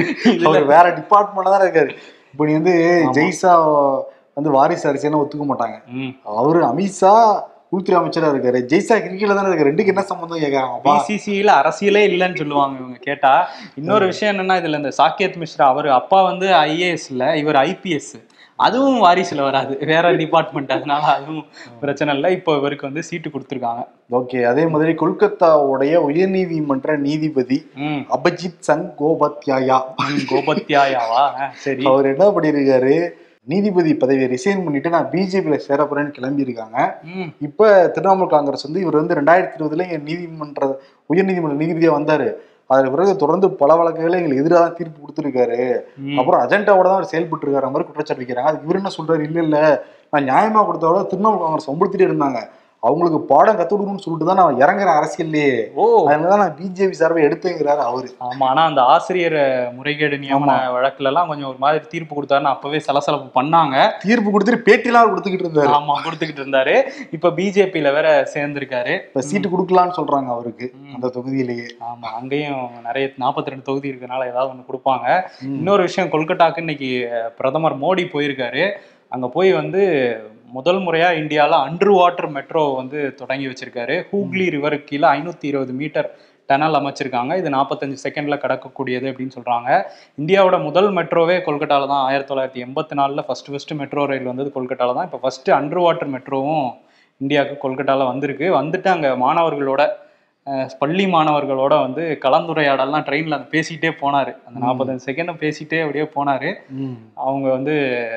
வேற டிபார்ட்மெண்ட்ல தான் இருக்காரு. இப்போ நீ வந்து ஜெய்சா வந்து வாரிசு அரசியல் ஒத்துக்க மாட்டாங்க, அவரு அமித்ஷா உள்துறை அமைச்சரா இருக்காரு, ஜெய்சா கிரிக்கெட்ல தானே இருக்காரு, ரெண்டுக்கு என்ன சம்பந்தம் கேட்கறாங்க. பிசிசில அரசியலே இல்லைன்னு சொல்லுவாங்க இவங்க கேட்டா. இன்னொரு விஷயம் என்னன்னா, இதுல இந்த சாகேத் மிஸ்ரா அவர் அப்பா வந்து ஐஏஎஸ்ல, இவர் ஐபிஎஸ், அதுவும் வாரிசுல வராது, வேற டிபார்ட்மெண்ட், அதனால அதுவும் பிரச்சனை இல்லை. இப்போ இவருக்கு வந்து சீட்டு கொடுத்துருக்காங்க. ஓகே. அதே மாதிரி கொல்கத்தாவுடைய உயர்நீதிமன்ற நீதிபதி அபிஜித் சங் கோபத்யாயா கோபத்யாயாவா சரி, அவர் என்ன பண்ணிருக்காரு, நீதிபதி பதவியை ரிசைன் பண்ணிட்டு நான் பிஜேபியில சேர போறேன்னு கிளம்பி இருக்காங்க. இப்ப திரிணாமுல் காங்கிரஸ் வந்து இவர் வந்து ரெண்டாயிரத்தி இருபதுல நீதிமன்ற உயர்நீதிமன்ற நீதிபதியா வந்தாரு, அதுக்கு பிறகு தொடர்ந்து பல வழக்குகளை எங்களுக்கு எதிராக தான் தீர்ப்பு கொடுத்துருக்காரு, அப்புறம் அஜெண்டாவோட தான் அவர் செயல்பட்டு இருக்காரு மாதிரி குற்றச்சாட்டு வைக்கிறாங்க. அதுக்கு இவர் என்ன சொல்றாரு, இல்ல இல்ல நான் நியாயமா கொடுத்தோட திரிணாமுல் காங்கிரஸ் ஒம்படுத்திட்டே இருந்தாங்க, அவங்களுக்கு பாடம் கத்து கொடுக்கணும்னு சொல்லிட்டு தான் நான் இறங்குறேன் அரசியல்லையே. ஓ அதனாலதான் நான் பிஜேபி சார்பை எடுத்துங்கிறாரு அவரு. ஆமா, ஆனா அந்த ஆசிரியர் முறைகேடு நியமன வழக்குல எல்லாம் கொஞ்சம் ஒரு மாதிரி தீர்ப்பு கொடுத்தாருன்னு அப்பவே சலசலப்பு பண்ணாங்க. தீர்ப்பு கொடுத்துட்டு பேட்டிலாம் கொடுத்துக்கிட்டு இருந்தாரு. ஆமா, கொடுத்துக்கிட்டு இருந்தாரு. இப்ப பிஜேபியில வேற சேர்ந்திருக்காரு. இப்ப சீட்டு கொடுக்கலான்னு சொல்றாங்க அவருக்கு அந்த தொகுதியிலேயே. ஆமா, அங்கேயும் நிறைய நாற்பத்தி ரெண்டு தொகுதி இருக்கனால ஏதாவது ஒண்ணு கொடுப்பாங்க. இன்னொரு விஷயம், கொல்கட்டாக்கு இன்னைக்கு பிரதமர் மோடி போயிருக்காரு. அங்க போய் வந்து முதல் முறையா இந்தியாவில் அண்டர் வாட்டர் மெட்ரோ வந்து தொடங்கி வச்சிருக்காரு. ஹூக்லி ரிவருக்கு கீழே ஐநூத்தி இருபது மீட்டர் டனல் அமைச்சிருக்காங்க. இது நாற்பத்தஞ்சு செகண்ட்ல கடக்கக்கூடியது அப்படின்னு சொல்றாங்க. இந்தியாவோட முதல் மெட்ரோவே கொல்கட்டால தான். ஆயிரத்தி தொள்ளாயிரத்தி எண்பத்தி நாலுல ஃபர்ஸ்ட் ஃபர்ஸ்ட் மெட்ரோ ரயில் வந்தது கொல்கட்டால தான். இப்போ ஃபர்ஸ்ட் அண்டர் வாட்டர் மெட்ரோவும் இந்தியாவுக்கு கொல்கட்டால வந்திருக்கு. வந்துட்டு அங்க மாணவர்களோட பள்ளி மாணவர்களோட வந்து கலந்துரையாடலாம் ட்ரெயின்ல அந்த பேசிக்கிட்டே போனாரு. அந்த நாற்பத்தஞ்சு செகண்ட் பேசிட்டே அப்படியே போனாரு. அவங்க வந்து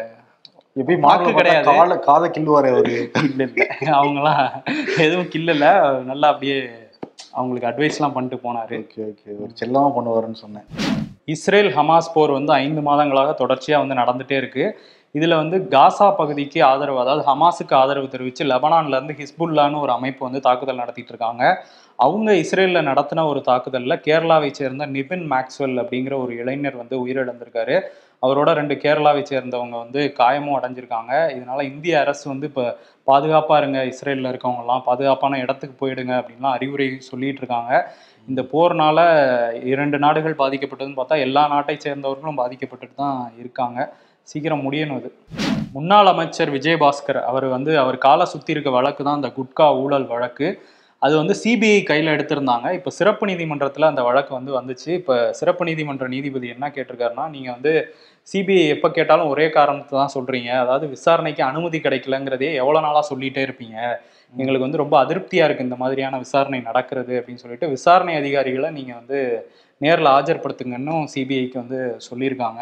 எப்படி மார்க்கு கிடையாது, காலை காதை கில்லுவாரு அவரு. இல்ல இல்ல அவங்கலாம் எதுவும் கில்லல, நல்லா அப்படியே அவங்களுக்கு அட்வைஸ்லாம் பண்ணிட்டு போனாரு. ஓகே ஓகே, ஒரு செல்லமா பண்ணுவாருன்னு சொன்னேன். இஸ்ரேல் ஹமாஸ் போர் வந்து ஐந்து மாதங்களாக தொடர்ச்சியா வந்து நடந்துட்டே இருக்கு. இதுல வந்து காசா பகுதிக்கு ஆதரவு, அதாவது ஹமாஸுக்கு ஆதரவு தெரிவித்து லெபனான்ல இருந்து ஹிஸ்புல்லான்னு ஒரு அமைப்பு வந்து தாக்குதல் நடத்திட்டு இருக்காங்க. அவங்க இஸ்ரேல்ல நடத்தின ஒரு தாக்குதல்ல கேரளாவை சேர்ந்த நிபின் மேக்ஸ்வெல் அப்படிங்கிற ஒரு இளைஞர் வந்து உயிரிழந்திருக்காரு. அவரோட ரெண்டு கேரளாவை சேர்ந்தவங்க வந்து காயமும் அடைஞ்சிருக்காங்க. இதனால இந்திய அரசு வந்து இப்போ பாதுகாப்பா இருங்க, இஸ்ரேலில் இருக்கவங்க எல்லாம் பாதுகாப்பான இடத்துக்கு போயிடுங்க அப்படின்லாம் அறிவுரை சொல்லிட்டு இருக்காங்க. இந்த போர்னால இரண்டு நாடுகள் பாதிக்கப்பட்டதுன்னு பார்த்தா எல்லா நாட்டை சேர்ந்தவர்களும் பாதிக்கப்பட்டுட்டு தான் இருக்காங்க. சீக்கிரம் முடியணும். இது முன்னாள் அமைச்சர் விஜயபாஸ்கர் அவர் வந்து அவர் காலை சுற்றி இருக்க வழக்கு தான் இந்த குட்கா ஊழல் வழக்கு. அது வந்து சிபிஐ கையில் எடுத்திருந்தாங்க. இப்போ சிறப்பு நீதிமன்றத்தில் அந்த வழக்கு வந்து வந்துச்சு. இப்போ சிறப்பு நீதிமன்ற நீதிபதி என்ன கேட்டிருக்காருன்னா, நீங்கள் வந்து சிபிஐ எப்போ கேட்டாலும் ஒரே காரணத்தை தான் சொல்கிறீங்க, அதாவது விசாரணைக்கு அனுமதி கிடைக்கலங்கிறதே எவ்வளோ நாளாக சொல்லிகிட்டே இருப்பீங்க, எங்களுக்கு வந்து ரொம்ப அதிருப்தியாக இருக்குது இந்த மாதிரியான விசாரணை நடக்கிறது அப்படின்னு சொல்லிட்டு விசாரணை அதிகாரிகளை நீங்கள் வந்து நேரில் ஆஜர்படுத்துங்கன்னு சிபிஐக்கு வந்து சொல்லியிருக்காங்க.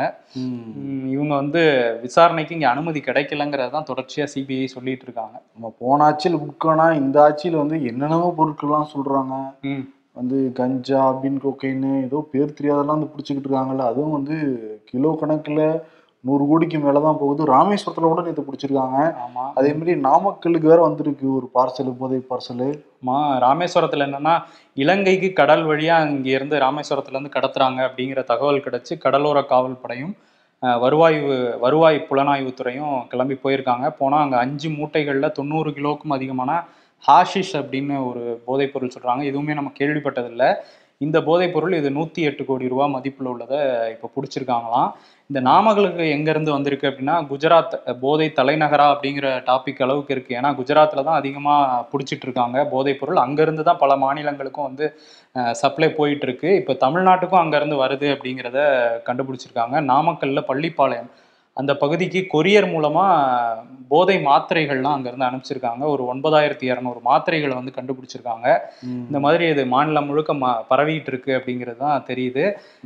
இவங்க வந்து விசாரணைக்கு இங்கே அனுமதி கிடைக்கலங்கிறது தான் தொடர்ச்சியாக சிபிஐ சொல்லிட்டு இருக்காங்க. நம்ம போன ஆட்சியில் புக்கானா இந்த ஆட்சியில் வந்து என்னென்னவோ பொருட்கள்லாம் சொல்கிறாங்க. வந்து கஞ்சா, பின் கொக்கைன்னு ஏதோ பேர் தெரியாதெல்லாம் வந்து பிடிச்சிக்கிட்டு இருக்காங்கல்ல, அதுவும் வந்து கிலோ கணக்கில் நூறு கோடிக்கு மேலே தான் போகுது. ராமேஸ்வரத்தில் கூட நேற்று பிடிச்சிருக்காங்க. ஆமாம், அதே மாதிரி நாமக்கலுக்கு வேற வந்திருக்கு ஒரு பார்சலு, போதை பார்சலு. ஆமாம், ராமேஸ்வரத்தில் என்னன்னா இலங்கைக்கு கடல் வழியாக இங்கேருந்து ராமேஸ்வரத்துலேருந்து கடத்துறாங்க அப்படிங்கிற தகவல் கிடச்சி கடலோர காவல் படையும் வருவாய் வருவாய் புலனாய்வுத்துறையும் கிளம்பி போயிருக்காங்க. போனால் அங்கே அஞ்சு மூட்டைகளில் தொண்ணூறு கிலோவுக்கும் அதிகமான ஹாஷிஷ் அப்படின்னு ஒரு போதைப் பொருள் சொல்கிறாங்க. எதுவுமே நம்ம கேள்விப்பட்டதில்லை. இந்த போதைப் பொருள் இது நூற்றி எட்டு கோடி ரூபா மதிப்பில் உள்ளதை இப்போ பிடிச்சிருக்காங்களாம். இந்த நாமக்கலுக்கு எங்கேருந்து வந்திருக்கு அப்படின்னா குஜராத் போதை தலைநகரா அப்படிங்கிற டாபிக் அளவுக்கு இருக்குது. ஏன்னா குஜராத்தில் தான் அதிகமாக பிடிச்சிட்டு இருக்காங்க போதைப் பொருள். அங்கேருந்து தான் பல மாநிலங்களுக்கும் வந்து சப்ளை போயிட்டுருக்கு. இப்போ தமிழ்நாட்டுக்கும் அங்கேருந்து வருது அப்படிங்கிறத கண்டுபிடிச்சிருக்காங்க. நாமக்கல்லில் பள்ளிப்பாளையம் அந்த பகுதிக்கு கொரியர் மூலமாக போதை மாத்திரைகள்லாம் அங்கேருந்து அனுப்பிச்சிருக்காங்க. ஒரு ஒன்பதாயிரத்தி இரநூறு மாத்திரைகளை வந்து கண்டுபிடிச்சிருக்காங்க. இந்த மாதிரி இது மாநிலம் முழுக்க மா பரவிட்டு இருக்கு அப்படிங்கிறது தான் தெரியுது.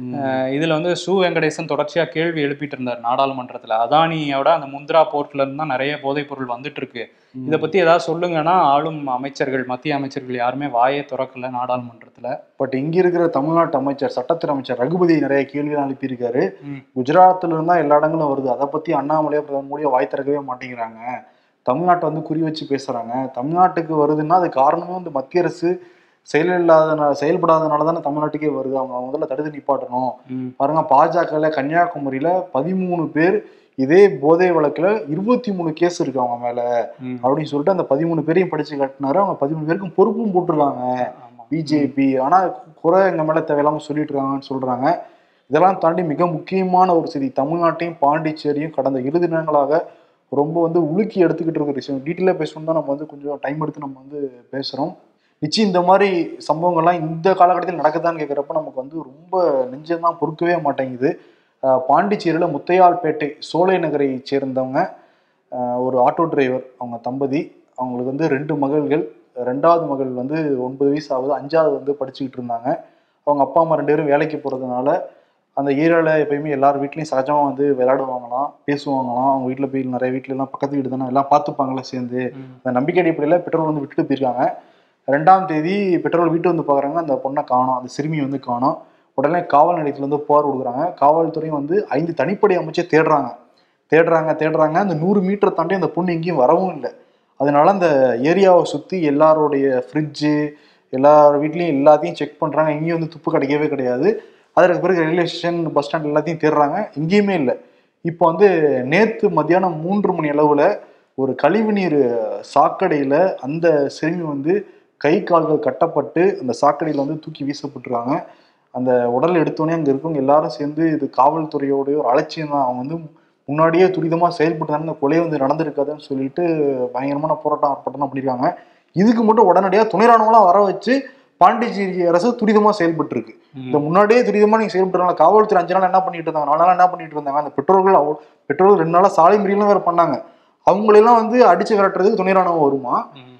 இதில் வந்து சு வெங்கடேசன் தொடர்ச்சியாக கேள்வி எழுப்பிட்டு இருந்தார் நாடாளுமன்றத்தில். அதானியோட அந்த முந்திரா போர்ட்லேருந்து தான் நிறைய போதைப் பொருள் வந்துட்டு இருக்கு, இதை பற்றி ஏதாவது சொல்லுங்கன்னா ஆளும் அமைச்சர்கள், மத்திய அமைச்சர்கள் யாருமே வாயே திறக்கல நாடாளுமன்றத்தில். பட் இங்கே இருக்கிற தமிழ்நாட்டு அமைச்சர், சட்டத்துறை அமைச்சர் ரகுபதி நிறைய கேள்வியெல்லாம் அனுப்பியிருக்காரு. குஜராத்தில் இருந்தால் எல்லா இடங்களும் வருது, அதை பற்றி அண்ணாமலையோ பிரதமர் மோடியோ வாய் திறக்கவே மாட்டேங்கிறாங்க. தமிழ்நாட்டை வந்து குறி வச்சு பேசுகிறாங்க. தமிழ்நாட்டுக்கு வருதுன்னா அது காரணமே வந்து மத்திய அரசு செயலில்லாத செயல்படாதனால தானே தமிழ்நாட்டுக்கே வருது. அவங்க முதல்ல தடுத்து நிப்பாட்டணும். பாருங்க, பாஜகல கன்னியாகுமரியில பதிமூணு பேர் இதே போதை வழக்குல இருபத்தி மூணு கேஸ் இருக்கு அவங்க மேல அப்படின்னு சொல்லிட்டு அந்த பதிமூணு பேரையும் படிச்சு காட்டினாரு. அவங்க பதிமூணு பேருக்கும் பொறுப்பும் போட்டிருக்காங்க பிஜேபி. ஆனா குறை எங்க மேல தேவையில்லாம சொல்லிட்டு இருக்காங்கன்னு சொல்றாங்க. இதெல்லாம் தாண்டி மிக முக்கியமான ஒரு செய்தி, தமிழ்நாட்டையும் பாண்டிச்சேரியும் கடந்த இரு தினங்களாக ரொம்ப வந்து உலுக்கி எடுத்துக்கிட்டு இருக்கிற விஷயம். டீட்டெயிலாக பேசணும் தான் நம்ம வந்து கொஞ்சம் டைம் எடுத்து நம்ம வந்து பேசுறோம். நிச்சயம் இந்த மாதிரி சம்பவங்கள்லாம் இந்த காலகட்டத்தில் நடக்குதான்னு கேட்குறப்ப நமக்கு வந்து ரொம்ப நெஞ்சம்தான் பொறுக்கவே மாட்டேங்குது. பாண்டிச்சேரியில் முத்தையால்பேட்டை சோலை நகரை சேர்ந்தவங்க ஒரு ஆட்டோ டிரைவர், அவங்க தம்பதி, அவங்களுக்கு வந்து ரெண்டு மகள்கள். ரெண்டாவது மகள் வந்து ஒன்பது வயசு ஆகுது, அஞ்சாவது வந்து படிச்சுக்கிட்டு இருந்தாங்க. அவங்க அப்பா அம்மா ரெண்டு பேரும் வேலைக்கு போகிறதுனால அந்த ஏரியாவில் எப்பயுமே எல்லார் வீட்லேயும் சகஜமாக வந்து விளையாடுவாங்களாம், பேசுவாங்களாம். அவங்க வீட்டில் போய் நிறைய வீட்டிலலாம் பக்கத்து வீடு தானே எல்லாம் பார்த்துப்பாங்களே சேர்ந்து. அந்த நம்பிக்கை அடிப்படையில் பெட்ரோல் வந்து விட்டுட்டு போயிருக்காங்க. ரெண்டாம் தேதி பெட்ரோல் வீட்டு வந்து பார்க்குறாங்க, அந்த பொண்ணை காணோம், அந்த சிறுமி வந்து காணோம். உடனே காவல் நிலையத்தில் வந்து புகார் கொடுக்குறாங்க. காவல்துறையும் வந்து ஐந்து தனிப்படை அமைச்சே தேடுறாங்க தேடுறாங்க தேடுறாங்க அந்த நூறு மீட்டர் தாண்டி அந்த பொண்ணு எங்கேயும் வரவும் இல்லை. அதனால அந்த ஏரியாவை சுற்றி எல்லாருடைய ஃப்ரிட்ஜு எல்லார் வீட்லேயும் எல்லாத்தையும் செக் பண்ணுறாங்க. இங்கேயும் வந்து துப்பு கிடைக்கவே கிடையாது. அதற்கு பிறகு ரயில்வே ஸ்டேஷன், பஸ் ஸ்டாண்ட் எல்லாத்தையும் தேடுறாங்க, இங்கேயுமே இல்லை. இப்போ வந்து நேற்று மத்தியானம் மூன்று மணி அளவில் ஒரு கழிவுநீர் சாக்கடையில் அந்த சிறுமி வந்து கை கால்கள் கட்டப்பட்டு அந்த சாக்கடையில் வந்து தூக்கி வீசப்பட்டுருக்காங்க. அந்த உடல் எடுத்தோடனே அங்கே இருக்கவங்க எல்லாரும் சேர்ந்து இது காவல்துறையோடைய ஒரு அலட்சியம் தான், அவங்க வந்து முன்னாடியே துரிதமாக செயல்பட்டு இந்த கொலை வந்து நடந்திருக்காதுன்னு சொல்லிட்டு பயங்கரமான போராட்டம் ஆர்ப்பாட்டம் பண்ணியிருக்காங்க. இதுக்கு மட்டும் உடனடியாக துணை ராணுவம்லாம் வர வச்சு பாண்டிச்சேரி அரசு துரிதமாக செயல்பட்டு இருக்கு. இந்த முன்னாடியே துரிதமாக நீங்கள் செயல்பட்டுருக்காங்க. காவல்துறை அஞ்சு நாள் என்ன பண்ணிட்டு இருந்தாங்க, நாலு நாள் என்ன பண்ணிட்டு இருந்தாங்க, அந்த பெற்றோர்கள் அவ பெற்றோர்கள் ரெண்டு நாளாக சாலை மறியலும் வேற பண்ணாங்க. அவங்களெல்லாம் வந்து அடிச்சு விரட்டுறதுக்கு துணை ராணுவம் வருமா?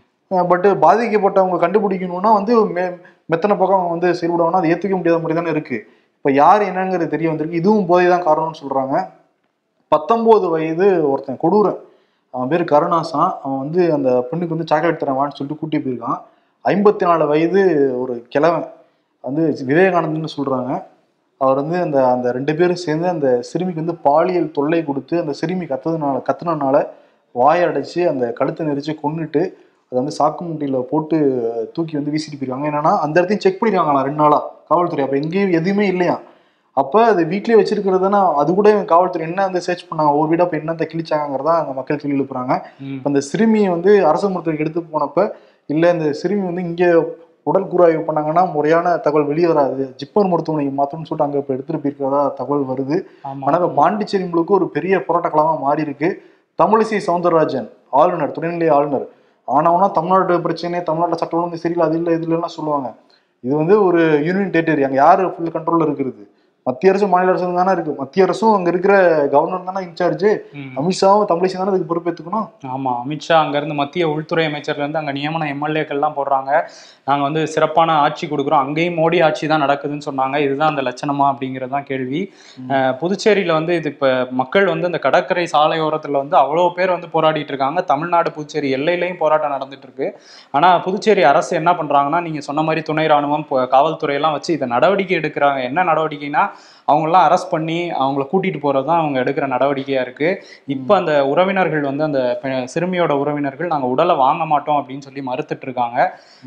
பட் பாதிக்கப்பட்டவங்க கண்டுபிடிக்கணும்னா வந்து மெ மெத்தனை பக்கம் அவங்க வந்து செயல்படுவாங்கன்னா அது ஏற்றுக்க முடியாத மாதிரி தானே இருக்கு. இப்போ யார் என்னங்கிறது தெரிய வந்திருக்கு. இதுவும் போதை தான் காரணம்னு சொல்றாங்க. பத்தொன்பது வயது ஒருத்தன் கொடூரன், அவன் பேர் கருணாசான். அவன் வந்து அந்த பெண்ணுக்கு வந்து சாக்லேட் தரவான்னு சொல்லிட்டு கூட்டி போயிருக்கான். ஐம்பத்தி நாலு வயது ஒரு கிழவன் வந்து விவேகானந்தன்னு சொல்றாங்க. அவர் வந்து அந்த அந்த ரெண்டு பேரும் சேர்ந்து அந்த சிறுமிக்கு வந்து பாலியல் தொல்லை கொடுத்து அந்த சிறுமி கத்துறதுனால கத்துனதுனால வாயை அடைச்சு அந்த கழுத்தை நெரிச்சு கொன்னுட்டு அதை வந்து சாக்கு மூட்டையில போட்டு தூக்கி வந்து வீசிட்டு போயிருக்காங்க. என்னன்னா அந்த இடத்தையும் செக் பண்ணிருக்காங்களா ரெண்டு நாளா காவல்துறை. அப்ப எங்கேயும் எதுவுமே இல்லையா. அப்ப அது வீட்லயே வச்சிருக்கிறதுனா அது கூட காவல்துறை என்ன வந்து சர்ச் பண்ணாங்க, ஒரு வீடா இப்ப என்னத்தை கிழிச்சாங்கிறதா அந்த மக்கள் கேள்வி எழுப்புறாங்க. இப்ப அந்த சிறுமியை வந்து அரசு மருத்துவருக்கு எடுத்து போனப்ப இல்ல இந்த சிறுமி வந்து இங்க உடல் கூறாய்வு பண்ணாங்கன்னா முறையான தகவல் வெளியே வராது, ஜிப்மர் மருத்துவமனைக்கு மாத்தணும்னு சொல்லிட்டு அங்க இப்ப எடுத்துட்டு போயிருக்கிறதா தகவல் வருது. ஆனா இப்ப பாண்டிச்சேரி முழுக்க ஒரு பெரிய போராட்ட களமா மாறி இருக்கு. தமிழிசை சவுந்தரராஜன் ஆளுநர், துணைநிலை ஆளுநர் ஆனவனா தமிழ்நாடு பிரச்சனை, தமிழ்நாட்டில் சட்டம் ஒழுங்கு சரியில்லை, அது இல்லை இது இல்லைன்னா சொல்லுவாங்க. இது வந்து ஒரு யூனியன் டெரிட்டரி, அங்கே யாரு ஃபுல் கண்ட்ரோல்ல இருக்கிறது? மத்திய அரசும் மாநில அரசும் தானே இருக்கு. மத்திய அரசும் அங்க இருக்கிற கவர்னர் தானே இன்சார்ஜ். அமித்ஷாவும் தமிழிசை தானே அதுக்கு பொறுப்பேற்றுக்கணும். ஆமா, அமித்ஷா அங்க இருந்து மத்திய உள்துறை அமைச்சர்ல இருந்து அங்க நியமன எம்எல்ஏக்கள் எல்லாம் போடுறாங்க. நாங்க வந்து சிறப்பான ஆட்சி கொடுக்குறோம், அங்கேயும் மோடி ஆட்சி தான் நடக்குதுன்னு சொன்னாங்க. இதுதான் அந்த லட்சணமா அப்படிங்கறதுதான் கேள்வி. புதுச்சேரியில வந்து இது இப்ப மக்கள் வந்து இந்த கடற்கரை சாலையோரத்துல வந்து அவ்வளவு பேர் வந்து போராடிட்டு இருக்காங்க. தமிழ்நாடு புதுச்சேரி எல்லையிலையும் போராட்டம் நடந்துட்டு இருக்கு. ஆனா புதுச்சேரி அரசு என்ன பண்றாங்கன்னா, நீங்க சொன்ன மாதிரி துணை ராணுவம் காவல்துறை எல்லாம் வச்சு இதை நடவடிக்கை எடுக்கிறாங்க. என்ன நடவடிக்கைனா அவங்களெல்லாம் அரெஸ்ட் பண்ணி அவங்கள கூட்டிட்டு போறதுதான் அவங்க எடுக்கிற நடவடிக்கையா இருக்கு. இப்ப அந்த உறவினர்கள் வந்து அந்த சிறுமியோட உறவினர்கள் நாங்க உடலை வாங்க மாட்டோம் அப்படின்னு சொல்லி மறுத்துட்டு இருக்காங்க.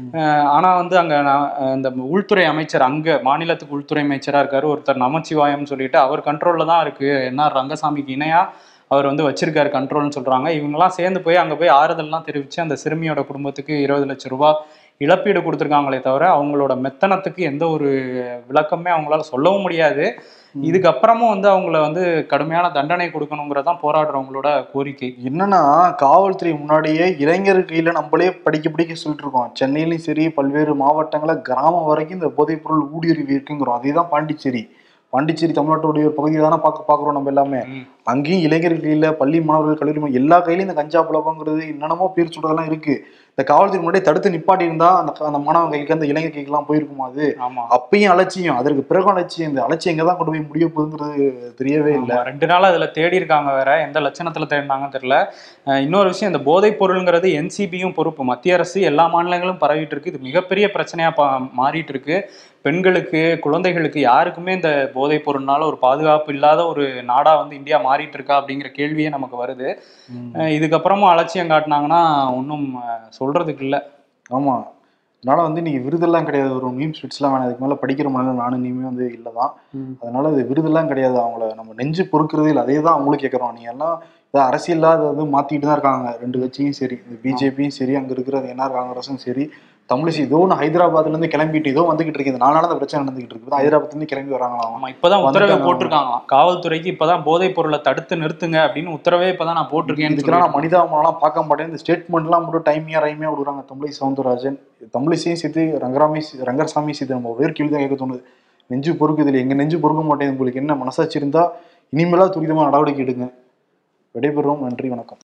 ஆனா வந்து அங்க இந்த உள்துறை அமைச்சர், அங்க மாநிலத்துக்கு உள்துறை அமைச்சரா இருக்காரு ஒருத்தர் நமச்சிவாயம் சொல்லிட்டு, அவர் கண்ட்ரோல்ல தான் இருக்கு, என்ன ரங்கசாமிக்கு இணையா அவர் வந்து வச்சிருக்காரு கண்ட்ரோல்னு சொல்றாங்க. இவங்கெல்லாம் சேர்ந்து போய் அங்க போய் ஆறுதல்லாம் தெரிவிச்சு அந்த சிறுமியோட குடும்பத்துக்கு இருபது லட்சம் ரூபாய் இழப்பீடு கொடுத்துருக்காங்களே தவிர அவங்களோட மெத்தனத்துக்கு எந்த ஒரு விளக்கமே அவங்களால சொல்லவும் முடியாது. இதுக்கப்புறமும் வந்து அவங்கள வந்து கடுமையான தண்டனை கொடுக்கணுங்கிறதான் போராடுறவங்களோட கோரிக்கை. என்னன்னா காவல்துறை முன்னாடியே இளைஞர் கையில நம்மளே படிக்க படிக்க சொல்லிட்டு இருக்கோம். சென்னையிலும் சரி பல்வேறு மாவட்டங்கள கிராமம் வரைக்கும் இந்த போதைப் பொருள் ஊடுருவி இருக்குங்கிறோம். அதேதான் பாண்டிச்சேரி. பாண்டிச்சேரி தமிழ்நாட்டுடைய ஒரு பகுதி தானே பார்க்க பாக்குறோம் நம்ம எல்லாமே. அங்கேயும் இளைஞர் கையில, பள்ளி மாணவர்கள், கல்லூரி எல்லா கையிலும் இந்த கஞ்சா புழக்கங்கிறது என்னென்னமோ பேர் சொல்றதெல்லாம் இருக்கு. இந்த காவல்துறை முன்னாடி தடுத்து நிப்பாட்டி இருந்தா அந்த அந்த மாணவன் கைக்கு அந்த இளைஞர் கைக்கு எல்லாம் போயிருக்குமா? அது அப்பயும் அலட்சியம், அதற்கு பிறகு அலட்சியம். இந்த அலட்சியம் எங்கதான் கொண்டு போய் முடிய போகுதுங்கிறது தெரியவே இல்லை. ரெண்டு நாள் அதுல தேடி இருக்காங்க, வேற எந்த லட்சணத்துல தேடினாங்கன்னு தெரியல. இன்னொரு விஷயம், இந்த போதைப் பொருள்ங்கிறது என்சிபியும் பொறுப்பு, மத்திய அரசு எல்லா மாநிலங்களும் பரவிட்டு இருக்கு. இது மிகப்பெரிய பிரச்சனையா மாறிட்டு இருக்கு. பெண்களுக்கு, குழந்தைகளுக்கு யாருக்குமே இந்த போதைப் பொருள்னால ஒரு பாதுகாப்பு இல்லாத ஒரு நாடா வந்து இந்தியா மாறிட்டு இருக்கா அப்படிங்கிற கேள்வியே நமக்கு வருது. இதுக்கப்புறமும் அலட்சியம் காட்டினாங்கன்னா ஒன்றும் சொல்றதுக்கு இல்லை. ஆமா, அதனால வந்து இன்னைக்கு விருதெல்லாம் கிடையாது, ஒரு மீம் ஸ்வீட்ஸ்லாம் வேணாம், இதுக்கு மேலே படிக்கிற மாதிரி நானும் நீமே வந்து இல்லைதான். அதனால இது விருதெல்லாம் கிடையாது, அவங்கள நம்ம நெஞ்சு பொறுக்கிறதே இல்லை. அதே தான் அவங்களும் கேட்குறோம். நீ எல்லாம் அரசியல் அதை வந்து மாத்திட்டு தான் இருக்காங்க ரெண்டு கட்சியும் சரி, இந்த பிஜேபியும் சரி, அங்க இருக்கிற என்ஆர் காங்கிரஸும் சரி. தமிழிசை இதோ ஒன்று ஹைதராபாத்ல இருந்து கிளம்பிட்டு இதோ வந்துகிட்டு இருக்கு, இந்த நாலு நாள் பிரச்சனை நடந்துகிட்டு இருக்குது, ஹைதராபாத்ல இருந்து கிளம்பி வராங்களாம். ஆமா, இப்பதான் உத்தரவே போட்டிருக்காங்களாம் காவல்துறைக்கு. இப்பதான் போதைப் பொருளை தடுத்து நிறுத்துங்க அப்படின்னு உத்தரவே இப்பதான் நான் போட்டிருக்கேன். இதுக்கெல்லாம் நான் மனிதாபமெல்லாம் பார்க்க மாட்டேன். இந்த ஸ்டேட்மெண்ட் எல்லாம் மட்டும் டைமியா ரைமியா விடுறாங்க தமிழிசை சவுந்தரராஜன். தமிழிசையும் சேர்த்து ரங்கராமி ரங்கசாமி சேர்த்து நம்ம வேறு கேள்வி தான் கேட்க தோணுது. நெஞ்சு பொறுக்குது இல்லை, எங்க நெஞ்சு பொறுக்க மாட்டேங்குது. உங்களுக்கு என்ன மனசாட்சி இருந்தா இனிமேலா துரிதமா நடவடிக்கை எடுங்க. விடைபெறுவோம். நன்றி, வணக்கம்.